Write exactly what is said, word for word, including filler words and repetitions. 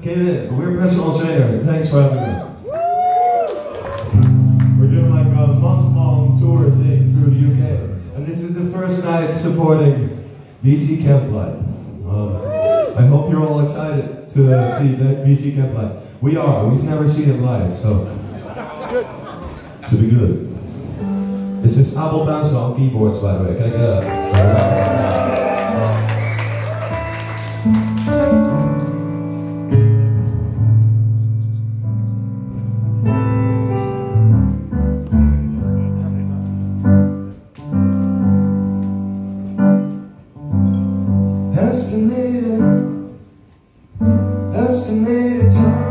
Get in. We're Personal Trainer. Thanks for having us. We're doing like a month-long tour thing through the U K. And this is the first night supporting B C Camp Life. Um, I hope you're all excited to uh, see that B C Camp Life. We are. We've never seen it live, so It's good. should be good. This is Abel Dancer on keyboards, by the way. Can I get a... Estimated, estimated time.